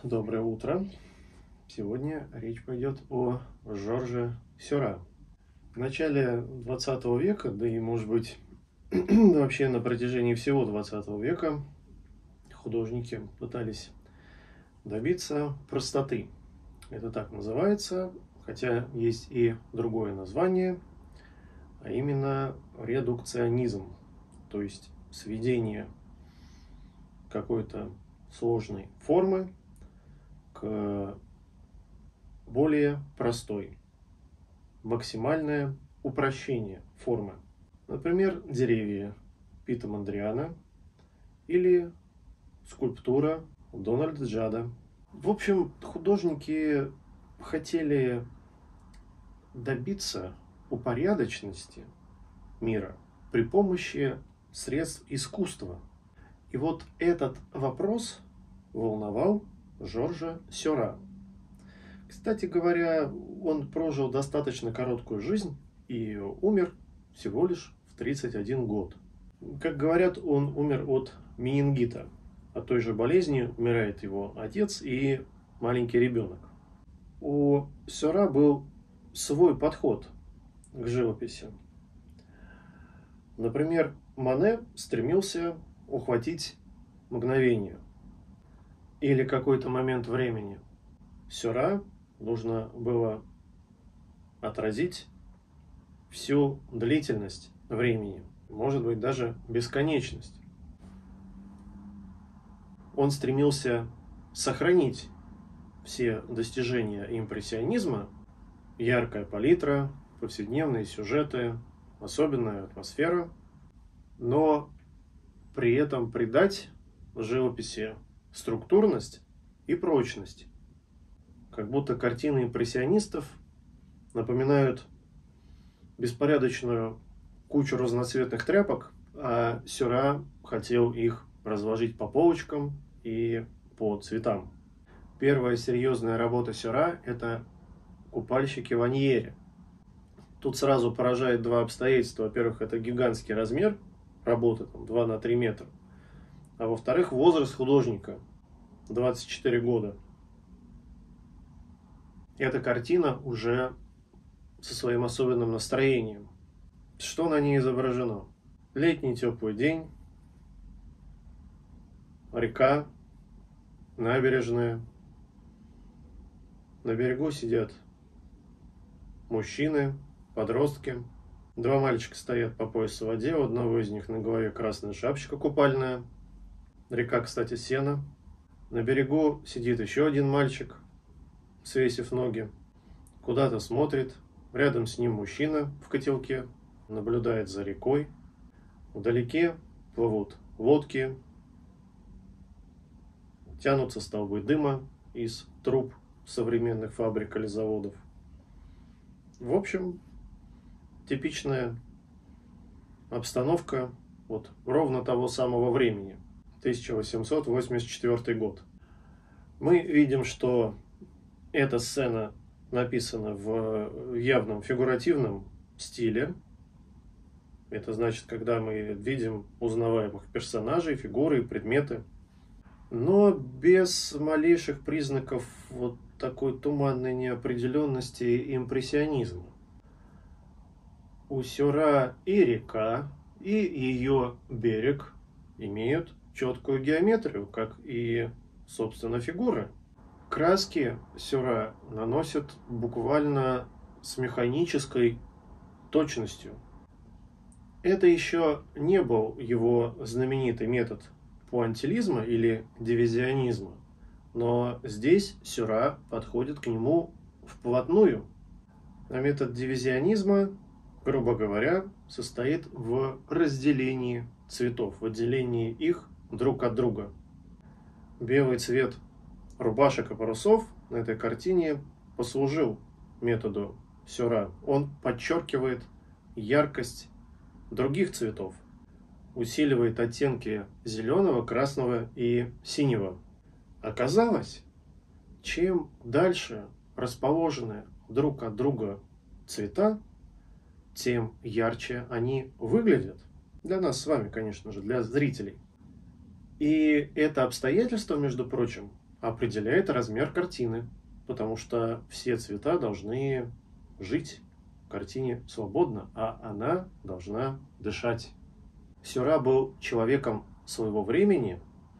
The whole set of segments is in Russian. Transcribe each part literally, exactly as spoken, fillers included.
Доброе утро. Сегодня речь пойдет о Жорже Сeurat. В начале двадцатого века, да и, может быть, вообще на протяжении всего двадцатого века художники пытались добиться простоты. Это так называется, хотя есть и другое название, а именно редукционизм, то есть сведение какой-то сложной формы к более простой, максимальное упрощение формы. Например, деревья Пита Мондриана или скульптура Дональда Джада. В общем, художники хотели добиться упорядоченности мира при помощи средств искусства. И вот этот вопрос волновал Жоржа Сeurat. Кстати говоря, он прожил достаточно короткую жизнь и умер всего лишь в тридцать один год. Как говорят, он умер от менингита. От той же болезни умирает его отец и маленький ребенок. У Сeurat был свой подход к живописи. Например, Моне стремился ухватить мгновение или какой-то момент времени. Сeurat нужно было отразить всю длительность времени, может быть, даже бесконечность. Он стремился сохранить все достижения импрессионизма, яркая палитра, повседневные сюжеты, особенная атмосфера, но при этом придать живописи структурность и прочность. Как будто картины импрессионистов напоминают беспорядочную кучу разноцветных тряпок, а Сeurat хотел их разложить по полочкам и по цветам. Первая серьезная работа Сeurat – это «Купальщики в Аньере». Тут сразу поражает два обстоятельства. Во-первых, это гигантский размер работы, там, два на три метра. А во-вторых, возраст художника – двадцать четыре года. Эта картина уже со своим особенным настроением. Что на ней изображено? Летний теплый день, река, набережная. На берегу сидят мужчины, подростки. Два мальчика стоят по пояс в воде, у одного из них на голове красная шапочка купальная. Река, кстати, сена. На берегу сидит еще один мальчик, свесив ноги, куда-то смотрит. Рядом с ним мужчина в котелке, наблюдает за рекой. Вдалеке плывут лодки, тянутся столбы дыма из труб современных фабрик или заводов. В общем, типичная обстановка вот ровно того самого времени, тысяча восемьсот восемьдесят четвёртый год. Мы видим, что эта сцена написана в явном фигуративном стиле. Это значит, когда мы видим узнаваемых персонажей, фигуры и предметы, но без малейших признаков вот такой туманной неопределенности и импрессионизма. У Сeurat и река, и ее берег имеют четкую геометрию, как и, собственно, фигуры. Краски Сeurat наносят буквально с механической точностью. Это еще не был его знаменитый метод пуантилизма или дивизионизма, но здесь Сeurat подходит к нему вплотную. А метод дивизионизма, грубо говоря, состоит в разделении цветов, в отделении их друг от друга. Белый цвет рубашек и парусов на этой картине послужил методу Сeurat. Он подчеркивает яркость других цветов, усиливает оттенки зеленого, красного и синего. Оказалось, чем дальше расположены друг от друга цвета, тем ярче они выглядят. Для нас с вами, конечно же, для зрителей. И это обстоятельство, между прочим, определяет размер картины, потому что все цвета должны жить в картине свободно, а она должна дышать. Сeurat был человеком своего времени,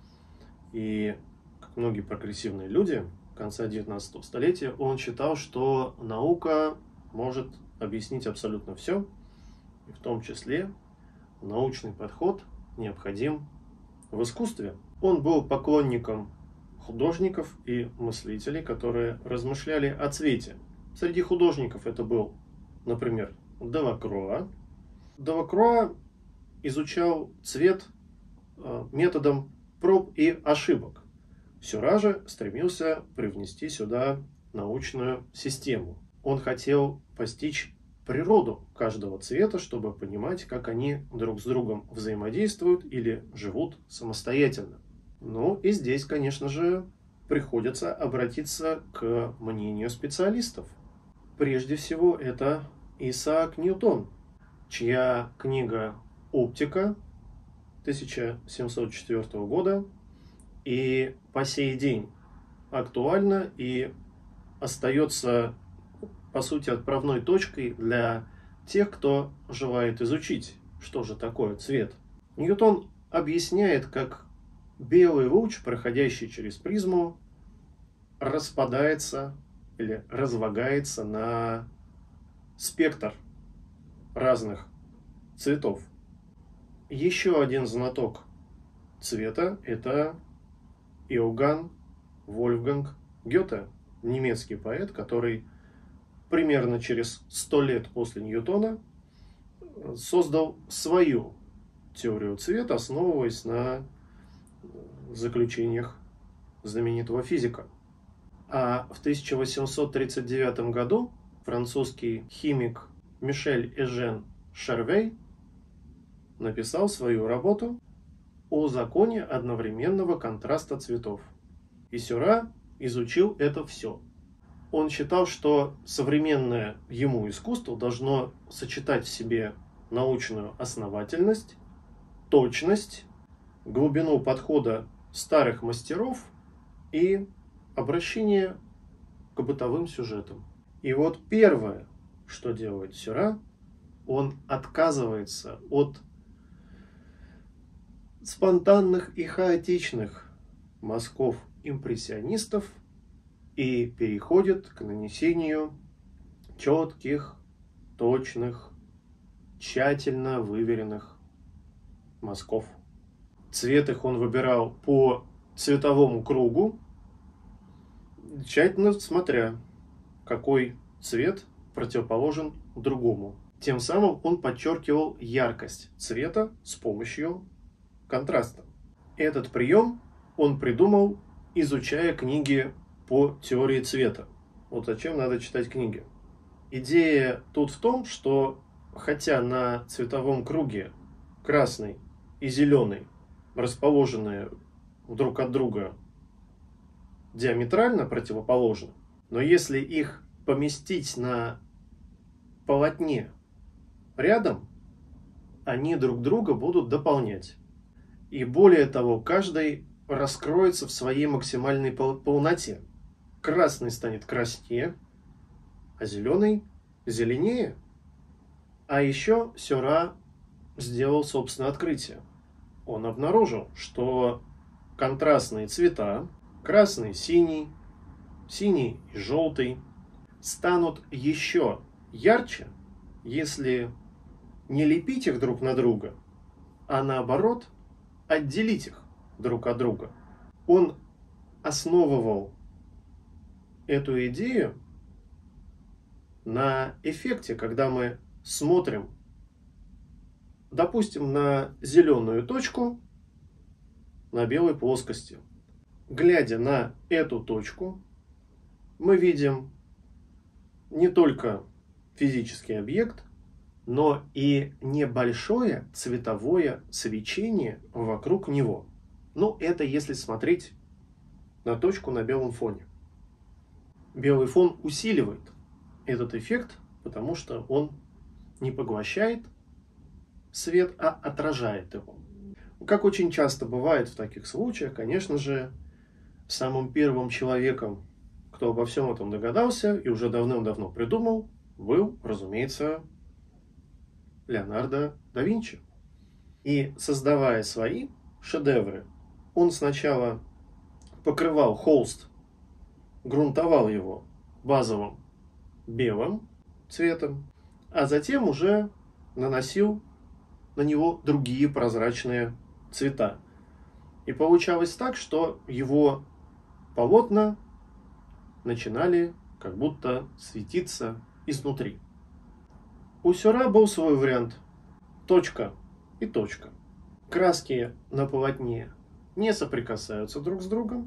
и, как многие прогрессивные люди конца девятнадцатого столетия, он считал, что наука может объяснить абсолютно все, и в том числе научный подход необходим в искусстве. Он был поклонником художников и мыслителей, которые размышляли о цвете. Среди художников это был, например, Делакруа. Делакруа изучал цвет методом проб и ошибок. Сeurat же стремился привнести сюда научную систему. Он хотел постичь природу каждого цвета, чтобы понимать, как они друг с другом взаимодействуют или живут самостоятельно. Ну и здесь, конечно же, приходится обратиться к мнению специалистов. Прежде всего, это Исаак Ньютон, чья книга «Оптика» тысяча семьсот четвёртого года и по сей день актуальна и остается, по сути, отправной точкой для тех, кто желает изучить, что же такое цвет. Ньютон объясняет, как белый луч, проходящий через призму, распадается или разлагается на спектр разных цветов. Еще один знаток цвета – это Иоганн Вольфганг Гёте, немецкий поэт, который примерно через сто лет после Ньютона создал свою теорию цвета, основываясь на заключениях знаменитого физика. А в тысяча восемьсот тридцать девятом году французский химик Мишель Эжен Шервей написал свою работу о законе одновременного контраста цветов. И Сeurat изучил это все. Он считал, что современное ему искусство должно сочетать в себе научную основательность, точность, глубину подхода старых мастеров и обращение к бытовым сюжетам. И вот первое, что делает Seurat, он отказывается от спонтанных и хаотичных мазков импрессионистов и переходит к нанесению четких, точных, тщательно выверенных мазков. Цвет их он выбирал по цветовому кругу, тщательно смотря, какой цвет противоположен другому. Тем самым он подчеркивал яркость цвета с помощью контраста. Этот прием он придумал, изучая книги по теории цвета. Вот зачем надо читать книги. Идея тут в том, что хотя на цветовом круге красный и зеленый расположены друг от друга диаметрально противоположны, но если их поместить на полотне рядом, они друг друга будут дополнять. И более того, каждый раскроется в своей максимальной полноте. Красный станет краснее, а зеленый зеленее. А еще Seurat сделал собственное открытие. Он обнаружил, что контрастные цвета, красный, синий, синий и желтый, станут еще ярче, если не лепить их друг на друга, а наоборот отделить их друг от друга. Он основывал эту идею на эффекте, когда мы смотрим, допустим, на зеленую точку на белой плоскости. Глядя на эту точку, мы видим не только физический объект, но и небольшое цветовое свечение вокруг него. Ну, это если смотреть на точку на белом фоне. Белый фон усиливает этот эффект, потому что он не поглощает свет, а отражает его. Как очень часто бывает в таких случаях, конечно же, Самым первым человеком, кто обо всем этом догадался и уже давным-давно придумал, был, разумеется, Леонардо да Винчи. И создавая свои шедевры, он сначала покрывал холст, грунтовал его базовым белым цветом, а затем уже наносил на него другие прозрачные цвета. И получалось так, что его полотна начинали как будто светиться изнутри. У Сeurat был свой вариант. Точка и точка. Краски на полотне не соприкасаются друг с другом,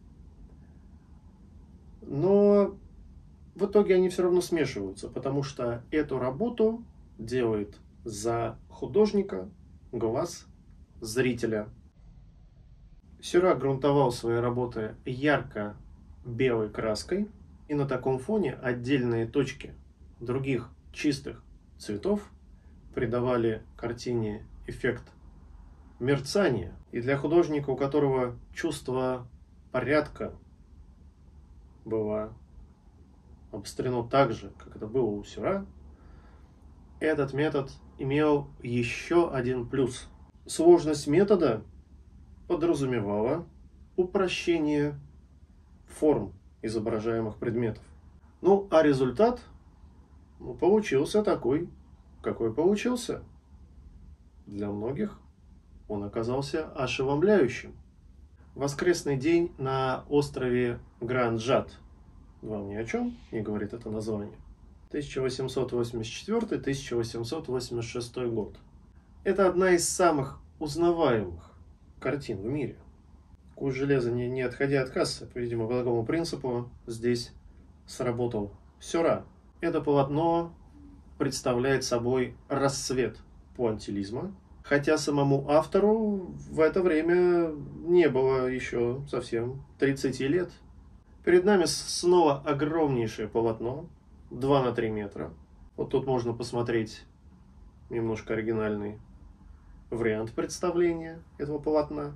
но в итоге они все равно смешиваются, потому что эту работу делает за художника глаз зрителя. Сeurat грунтовал свои работы ярко-белой краской, и на таком фоне отдельные точки других чистых цветов придавали картине эффект мерцания. И для художника, у которого чувство порядка было обострено так же, как это было у Сeurat, этот метод имел еще один плюс. Сложность метода подразумевала упрощение форм изображаемых предметов. Ну, а результат ну, получился такой, какой получился. Для многих он оказался ошеломляющим. Воскресный день на острове Гранд-Жат. Вам ни о чем не говорит это название. тысяча восемьсот восемьдесят четвёртый — тысяча восемьсот восемьдесят шестой год. Это одна из самых узнаваемых картин в мире. Куст железа, не, не отходя от кассы, по, видимо, по такому принципу здесь сработал Сeurat. Это полотно представляет собой расцвет пуантилизма, хотя самому автору в это время не было еще совсем тридцати лет. Перед нами снова огромнейшее полотно, два на три метра. Вот тут можно посмотреть немножко оригинальный вариант представления этого полотна.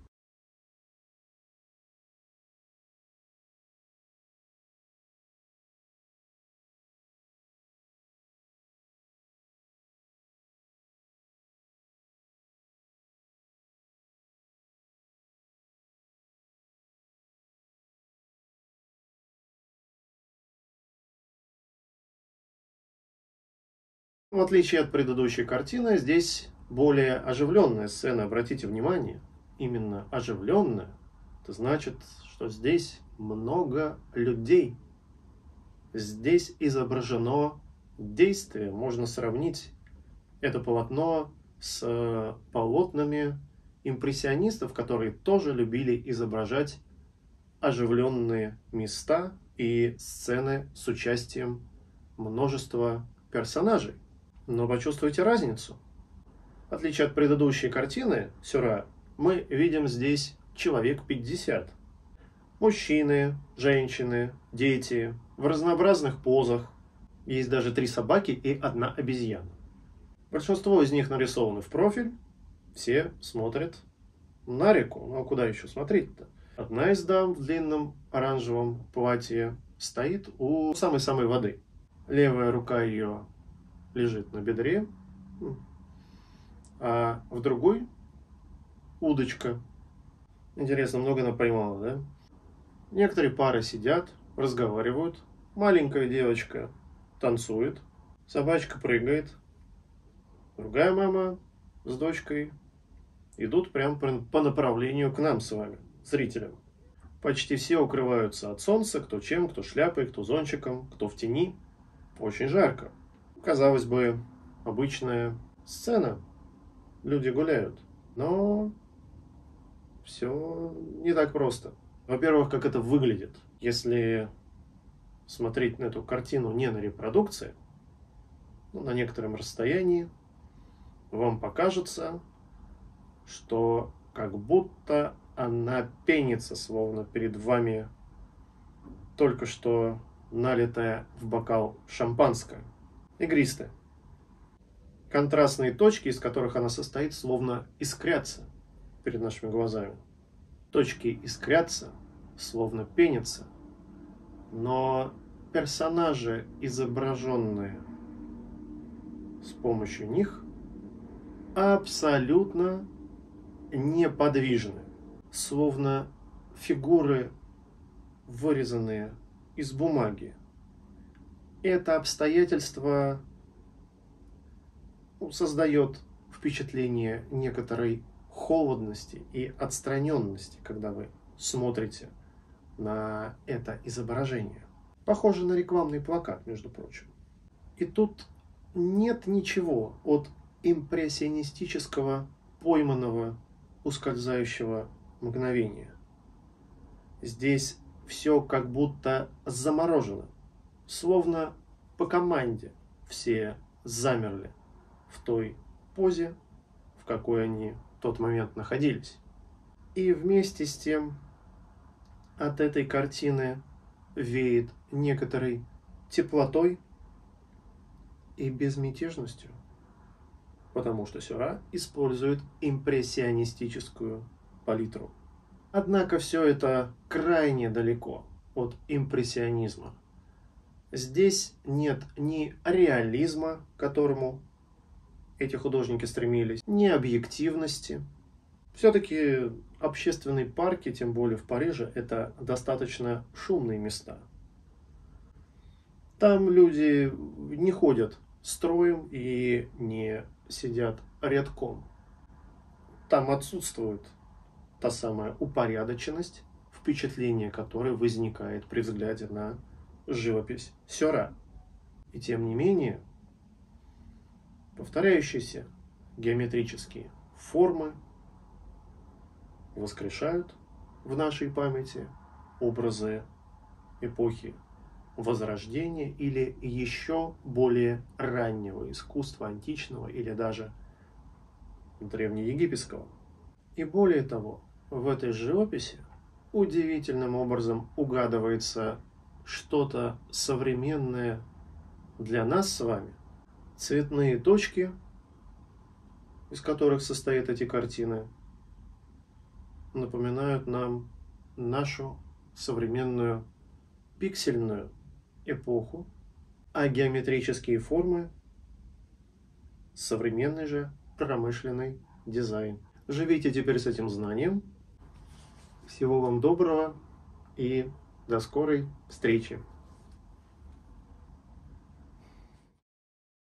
В отличие от предыдущей картины, здесь более оживленная сцена. Обратите внимание, именно оживленная. Это значит, что здесь много людей. Здесь изображено действие. Можно сравнить это полотно с полотнами импрессионистов, которые тоже любили изображать оживленные места и сцены с участием множества персонажей. Но почувствуйте разницу. В отличие от предыдущей картины Сeurat, мы видим здесь человек пятьдесят. Мужчины, женщины, дети, в разнообразных позах. Есть даже три собаки и одна обезьяна. Большинство из них нарисованы в профиль. Все смотрят на реку. Ну а куда еще смотреть-то? Одна из дам в длинном оранжевом платье стоит у самой-самой воды. Левая рука ее лежит на бедре, а в другой удочка. Интересно, много она поймала, да? Некоторые пары сидят, разговаривают. Маленькая девочка танцует, собачка прыгает. Другая мама с дочкой идут прямо по направлению к нам с вами, зрителям. Почти все укрываются от солнца, кто чем, кто шляпой, кто зонтиком, кто в тени. Очень жарко. Казалось бы, обычная сцена. Люди гуляют. Но все не так просто. Во-первых, как это выглядит. Если смотреть на эту картину не на репродукции, но на некотором расстоянии, вам покажется, что как будто она пенится, словно перед вами только что налитая в бокал шампанское. Игристое. Контрастные точки, из которых она состоит, словно искрятся перед нашими глазами. Точки искрятся, словно пенятся, но персонажи, изображенные с помощью них, абсолютно неподвижны, словно фигуры, вырезанные из бумаги. Это обстоятельство создает впечатление некоторой холодности и отстраненности, когда вы смотрите на это изображение. Похоже на рекламный плакат, между прочим. И тут нет ничего от импрессионистического, пойманного, ускользающего мгновения. Здесь все как будто заморожено, словно по команде все замерли в той позе, в какой они в тот момент находились. И вместе с тем от этой картины веет некоторой теплотой и безмятежностью, потому что Сeurat использует импрессионистическую палитру. Однако все это крайне далеко от импрессионизма. Здесь нет ни реализма, к которому эти художники стремились, ни объективности. Все-таки общественные парки, тем более в Париже, это достаточно шумные места. Там люди не ходят строем и не сидят рядком. Там отсутствует та самая упорядоченность, впечатление которой возникает при взгляде на живопись Сeurat. И тем не менее, повторяющиеся геометрические формы воскрешают в нашей памяти образы эпохи Возрождения или еще более раннего искусства, античного или даже древнеегипетского. И более того, в этой живописи удивительным образом угадывается что-то современное для нас с вами. Цветные точки, из которых состоят эти картины, напоминают нам нашу современную пиксельную эпоху, а геометрические формы — современный же промышленный дизайн. Живите теперь с этим знанием. Всего вам доброго и до скорой встречи.